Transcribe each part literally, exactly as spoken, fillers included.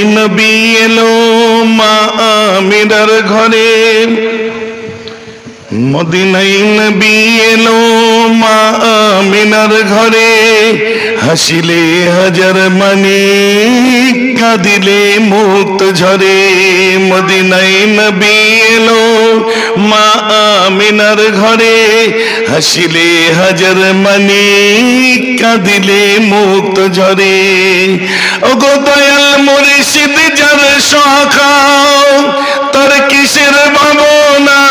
নবী এলো মা আমিনার ঘরে, মদিনায় নবী এলো মা আমিনার ঘরে, হাসিলে হাজার মানি কাঁদিলে মুক্ত ঝরে। মদিনায় নবী এলো মা আমিনার ঘরে, হাসিলে হাজার মানি কাঁদিলে মুক্ত ঝরে। ওগো দয়াল মুর্শিদ যার শাখা, তার কিসের ভাবনা,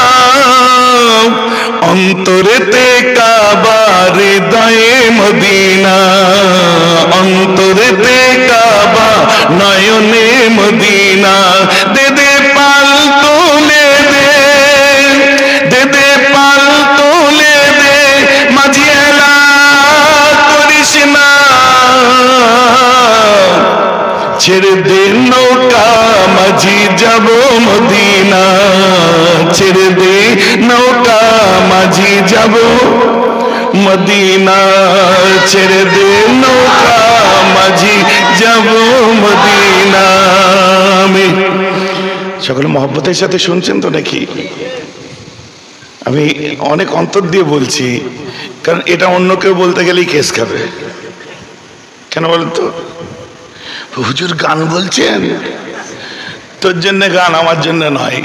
অন্তরেতে কাবা হৃদয়ে মদিনা, অন্তরেতে কাবা নয়নে মদিনা। দে দে পাল তুলে দে, দে দে পাল তুলে দে, মাঝি এলা করিস না, ছেড়ে দে নৌকা মাঝি যাব মদিনা, ছেড়ে দে নৌকা মাঝি যাব মদিনা, ছেড়ে দে নৌকা মাঝি যাব মদিনা। আমি সকলে মহব্বতের সাথে শুনছেন তো নাকি? আমি অনেক অন্তর দিয়ে বলছি, কারণ এটা অন্য কেউ বলতে গেলেই কেস খাবে। কেন বলেন তো? হুজুর গান বলছেন, তোর জন্য গান, আমার জন্য নয়।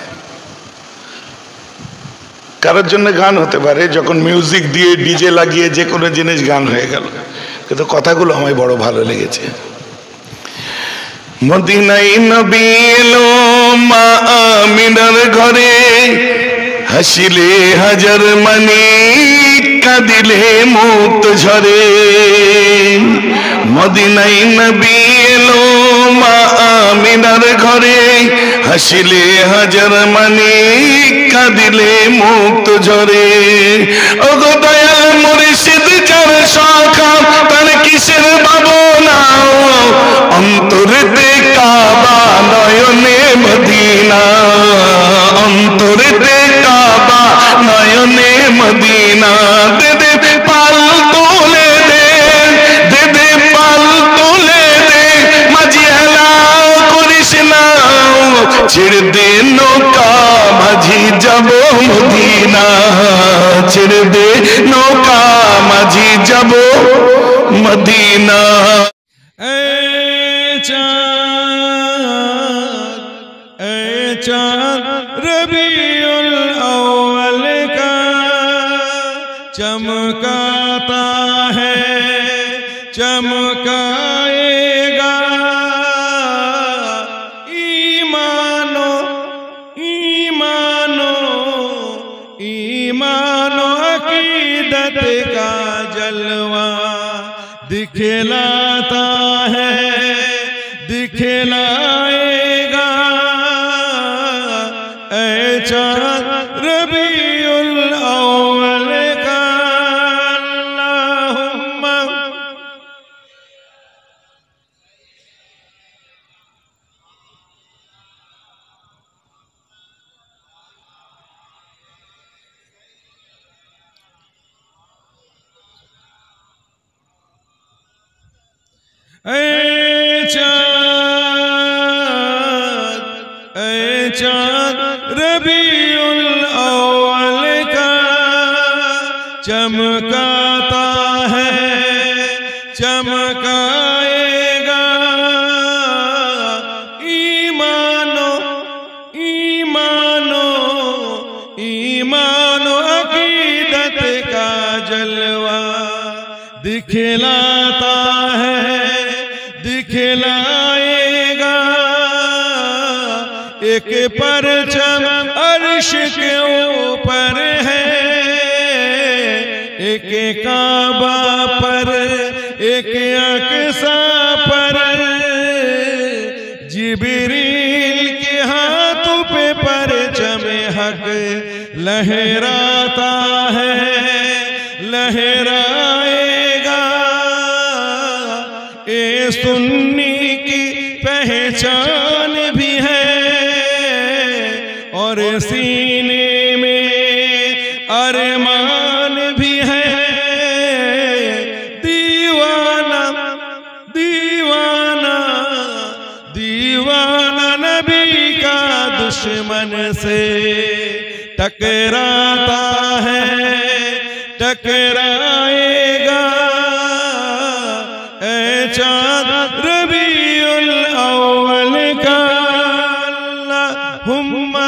কারোর জন্য গান হতে পারে যখন মিউজিক দিয়ে ডিজে লাগিয়ে যে কোনো জিনিস গান হয়ে গেল, কিন্তু কথাগুলো আমায় বড় ভালো লেগেছে। মদিনায় নবী এলো মা আমিনার ঘরে, হাসিলে হাজার মানি কাঁদিলে মুক্ত ঝরে। মদিনায় নবী এলো মা আমিনার ঘরে, হাসিলে হাজার মানি কাঁদিলে মুক্ত ঝরে। ওগো দয়াল মুর্শিদ যার শাখা, তার কিসের ভাবনা, অন্তরেতে কাবা নয়নে মদিনা, অন্তরেতে কাবা নয়নে মদিনা। দে দে পাল তুলে দে, দে দে পাল তুলে দে, মাঝি হেলা করিস না, ছেড়ে দে নৌকা মাঝি যাব মদিনা, ছেড়ে দে নৌকা মাঝি যাব মদিনা। रबीउल अव्वल का चमकाता है, चमकाएगा। ईमानो ईमानो ईमानो अकीदत का जलवा दिखलाता है, दिखलाएगा। रबीउल अव्वल का अल्लाहुम्मा ऐ चाँद ऐ चाँद रबीउल अव्वल का चमकाता है, चमकाएगा। ईमानो ईमानो ईमानो अकीदत का जलवा दिखलाता है, दिखलाएगा। एक परचम अर्श के ऊपर है, एक काबा पर, एक अक्सा पर। जिब्रील के हाथों पे परचम हक लहराता है, लहराएगा। ए सुन्नी की पहचान भी है, और सीने में अरमान भी है। दीवाना दीवाना दुश्मन से टकराता है, टकराएगा ऐ चाँद रबीउल अव्वल का। अल्लाहुम्मा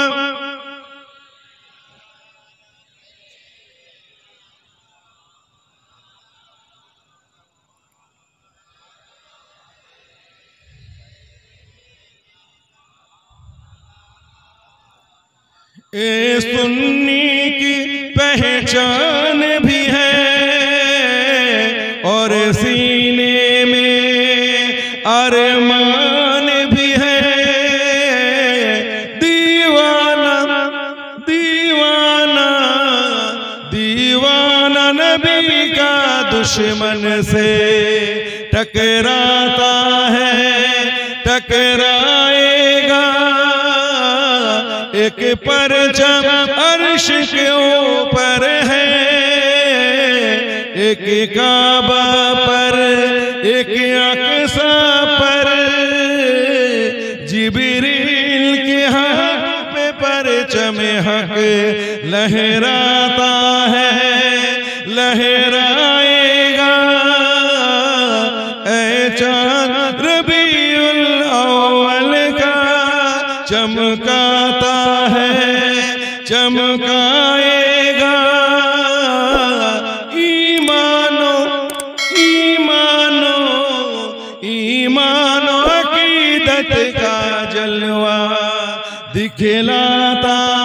ए सुन्नी की पहचान भी है और सीने में अरमान भी है। दीवाना दीवाना दीवाना नबी का दुश्मन से टकराता है, टकराएगा एक परचम अर्श के ऊपर है, एक काबा पर, एक अक्सा पर। जिब्रील के हाथ पे परचम हक लहराता है, लहराएगा ऐ चाँद रबीउल अव्वल का। चमकाता है, चमकाएगा ईमानो ईमानो ईमानो अकीदत का जलवा दिखलाता